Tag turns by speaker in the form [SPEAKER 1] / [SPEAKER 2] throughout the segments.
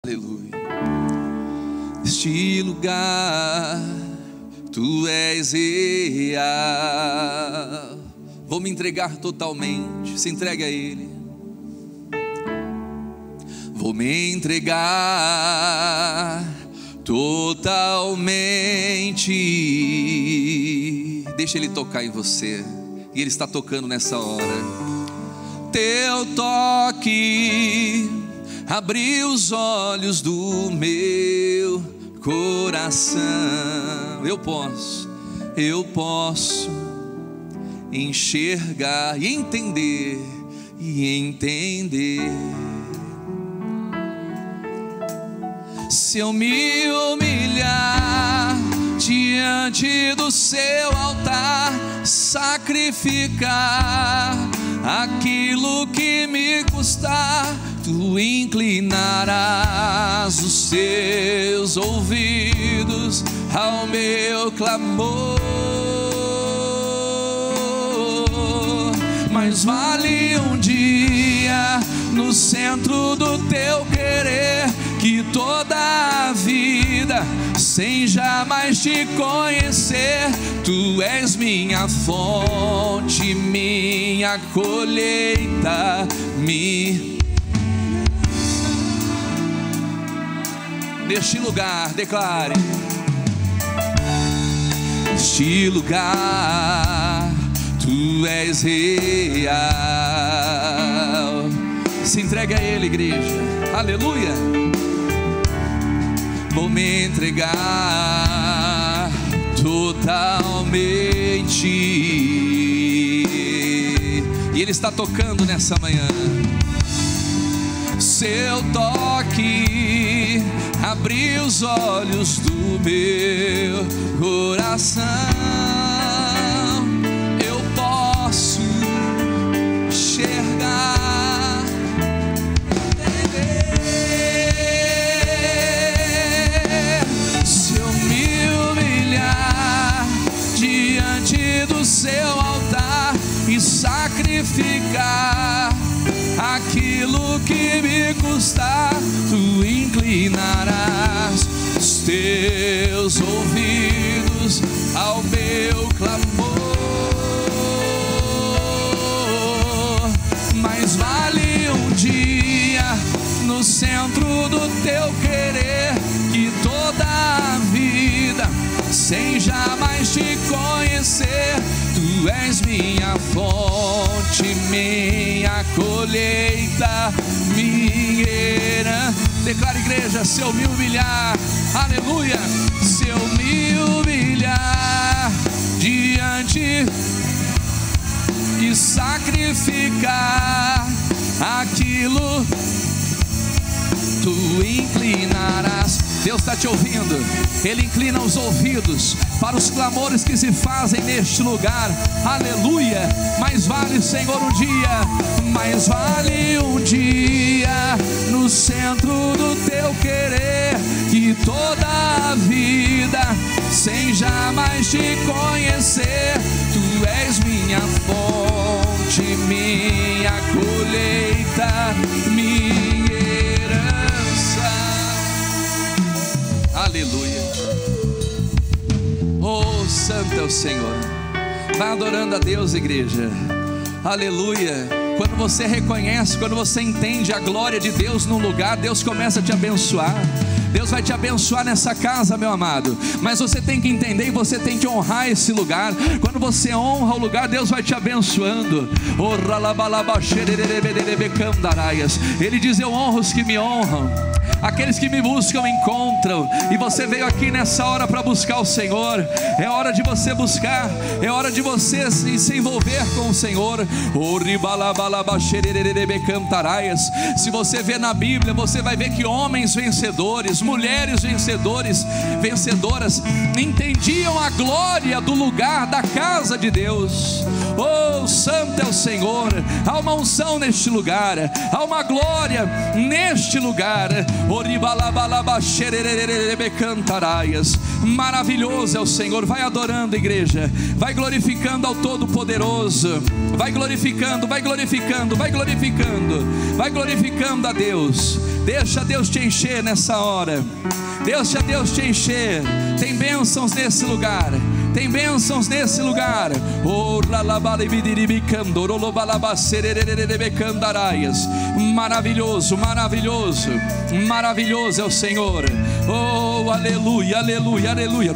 [SPEAKER 1] Aleluia. Este lugar, tu és real. Vou me entregar totalmente. Se entregue a Ele. Vou me entregar totalmente. Deixa Ele tocar em você. E Ele está tocando nessa hora. Teu toque abriu os olhos do meu coração. Eu posso enxergar e entender. Se eu me humilhar diante do seu altar, sacrificar aquilo que me custar, tu inclinarás os teus ouvidos ao meu clamor. Mas vale um dia no centro do teu querer, que toda a vida sem jamais te conhecer. Tu és minha fonte, minha colheita, Neste lugar, declare. Neste lugar, tu és real. Se entregue a Ele, igreja. Aleluia. Vou me entregar totalmente. E Ele está tocando nessa manhã. Seu toque abriu os olhos do meu coração. Eu posso enxergar, entender. Se eu me humilhar diante do seu altar e sacrificar aquilo que me custar, tu inclinarás os teus ouvidos ao meu clamor. Mas vale um dia no centro do teu querer, que toda a vida sem jamais te conhecer. Tu és minha fonte, minha colheita, minha herança. Declara, igreja, se eu me humilhar, aleluia. Se eu me humilhar diante e sacrificar aquilo, tu inclinarás. Deus está te ouvindo. Ele inclina os ouvidos para os clamores que se fazem neste lugar. Aleluia. Mais vale, Senhor, um dia, mais vale um dia no centro do teu querer, que toda a vida sem jamais te conhecer. Tu és minha fonte, minha colheita, minha herança. Aleluia. Oh, santo é o Senhor. Vai adorando a Deus, igreja. Aleluia. Quando você reconhece, quando você entende a glória de Deus num lugar, Deus começa a te abençoar. Deus vai te abençoar nessa casa, meu amado. Mas você tem que entender e você tem que honrar esse lugar. Quando você honra o lugar, Deus vai te abençoando. Ele diz: eu honro os que me honram. Aqueles que me buscam encontram. E você veio aqui nessa hora para buscar o Senhor. É hora de você buscar, é hora de você se envolver com o Senhor. Se você vê na Bíblia, você vai ver que homens vencedores, mulheres vencedoras entendiam a glória do lugar da casa de Deus. Oh, santo é o Senhor. Há uma unção neste lugar, há uma glória neste lugar. Maravilhoso é o Senhor. Vai adorando, igreja, vai glorificando ao Todo-Poderoso, vai glorificando, vai glorificando, vai glorificando, vai glorificando a Deus. Deixa Deus te encher nessa hora, deixa Deus te encher. Tem bênçãos nesse lugar, tem bênçãos nesse lugar. Maravilhoso, maravilhoso, maravilhoso é o Senhor. Oh, aleluia, aleluia, aleluia.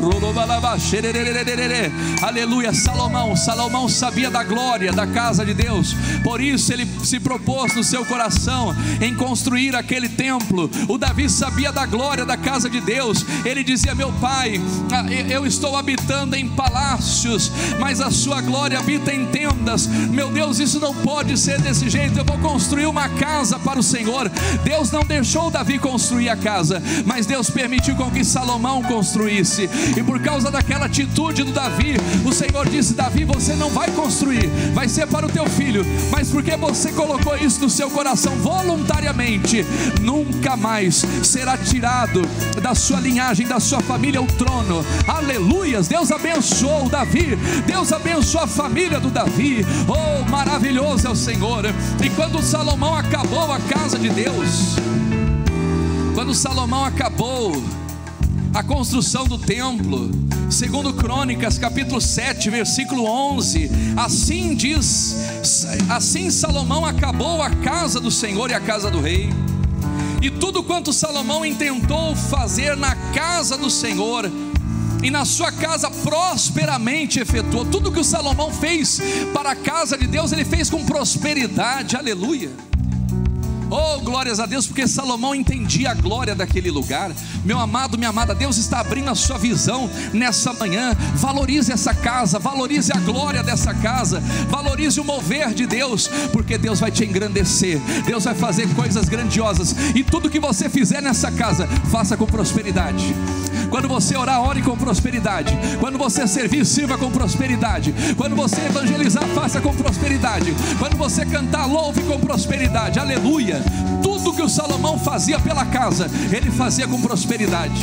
[SPEAKER 1] Aleluia. Salomão sabia da glória da casa de Deus, por isso ele se propôs no seu coração em construir aquele templo. O Davi sabia da glória da casa de Deus. Ele dizia: meu pai, eu estou habitando em palácios, mas a sua glória habita em tendas. Meu Deus, isso não pode ser desse jeito. Eu vou construir uma casa para o Senhor. Deus não deixou Davi construir a casa, mas Deus permitiu com que Salomão construísse. E por causa daquela atitude do Davi, o Senhor disse: Davi, você não vai construir, vai ser para o teu filho. Mas porque você colocou isso no seu coração voluntariamente, nunca mais será tirado da sua linhagem, da sua família, o trono. Aleluias. Deus abençoou o Davi, Deus abençoou a família do Davi. Oh, maravilhoso é o Senhor. E quando Salomão acabou a casa de Deus, quando Salomão acabou a construção do templo, segundo Crônicas capítulo 7 versículo 11, assim diz: assim Salomão acabou a casa do Senhor e a casa do rei, e tudo quanto Salomão intentou fazer na casa do Senhor e na sua casa prosperamente efetuou. Tudo que o Salomão fez para a casa de Deus, ele fez com prosperidade. Aleluia. Oh, glórias a Deus, porque Salomão entendia a glória daquele lugar. Meu amado, minha amada, Deus está abrindo a sua visão nessa manhã. Valorize essa casa, valorize a glória dessa casa, valorize o mover de Deus, porque Deus vai te engrandecer, Deus vai fazer coisas grandiosas. E tudo que você fizer nessa casa, faça com prosperidade. Quando você orar, ore com prosperidade. Quando você servir, sirva com prosperidade. Quando você evangelizar, faça com prosperidade. Quando você cantar, louve com prosperidade. Aleluia. Tudo que o Salomão fazia pela casa, ele fazia com prosperidade.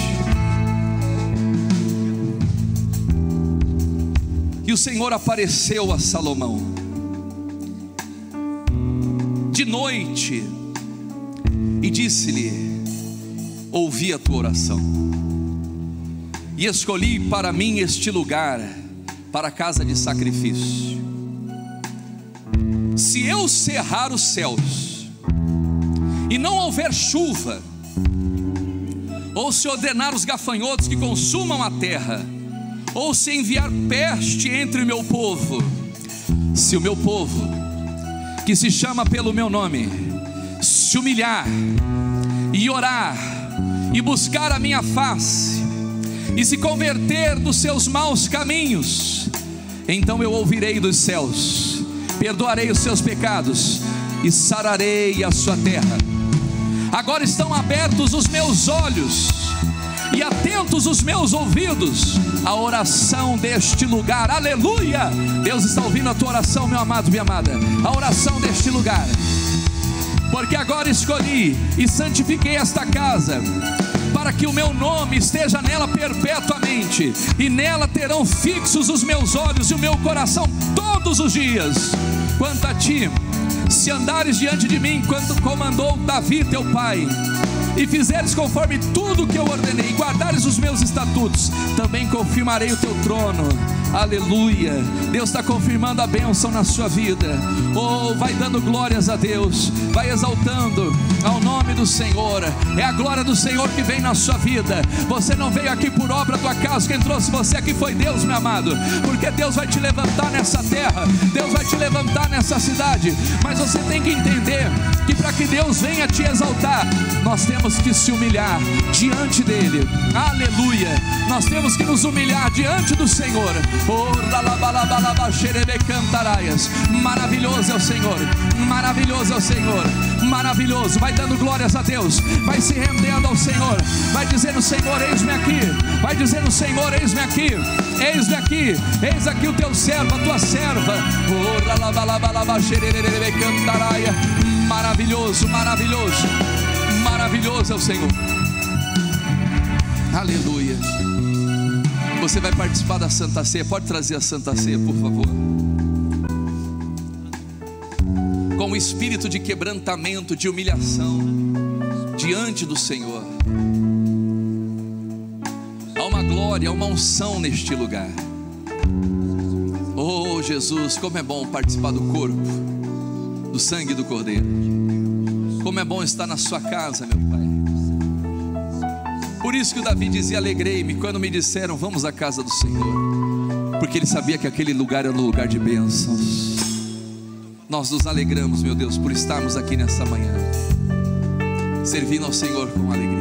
[SPEAKER 1] E o Senhor apareceu a Salomão de noite e disse-lhe: ouvi a tua oração e escolhi para mim este lugar para a casa de sacrifício. Se eu cerrar os céus e não houver chuva, ou se ordenar os gafanhotos que consumam a terra, ou se enviar peste entre o meu povo, se o meu povo, que se chama pelo meu nome, se humilhar e orar e buscar a minha face e se converter dos seus maus caminhos, então eu ouvirei dos céus, perdoarei os seus pecados e sararei a sua terra. Agora estão abertos os meus olhos e atentos os meus ouvidos à oração deste lugar. Aleluia. Deus está ouvindo a tua oração, meu amado, minha amada, a oração deste lugar. Porque agora escolhi e santifiquei esta casa, para que o meu nome esteja nela perpetuamente, e nela terão fixos os meus olhos e o meu coração todos os dias. Quanto a ti, se andares diante de mim, quando comandou Davi teu pai, e fizeres conforme tudo que eu ordenei, e guardares os meus estatutos, também confirmarei o teu trono. Aleluia. Deus está confirmando a bênção na sua vida. Oh, vai dando glórias a Deus, vai exaltando ao nome do Senhor. É a glória do Senhor que vem na sua vida. Você não veio aqui por obra do acaso. Quem trouxe você aqui foi Deus, meu amado, porque Deus vai te levantar nessa terra, Deus vai te levantar nessa cidade. Mas você tem que entender que para que Deus venha te exaltar, nós temos que se humilhar diante dele. Aleluia. Nós temos que nos humilhar diante do Senhor. Maravilhoso é o Senhor, maravilhoso é o Senhor, Maravilhoso. Vai dando glórias a Deus, vai se rendendo ao Senhor, vai dizendo: Senhor, eis-me aqui. Vai dizendo: Senhor, eis-me aqui. Eis-me aqui, eis aqui o teu servo, a tua serva. Maravilhoso, maravilhoso, maravilhoso é o Senhor. Aleluia. Você vai participar da Santa Ceia. Pode trazer a Santa Ceia, por favor. Com o espírito de quebrantamento, de humilhação diante do Senhor. Há uma glória, há uma unção neste lugar. Oh Jesus, como é bom participar do corpo, do sangue do Cordeiro. Como é bom estar na sua casa, meu Pai. Por isso que o Davi dizia: alegrei-me quando me disseram: vamos à casa do Senhor. Porque ele sabia que aquele lugar era um lugar de bênçãos. Nós nos alegramos, meu Deus, por estarmos aqui nessa manhã, servindo ao Senhor com alegria.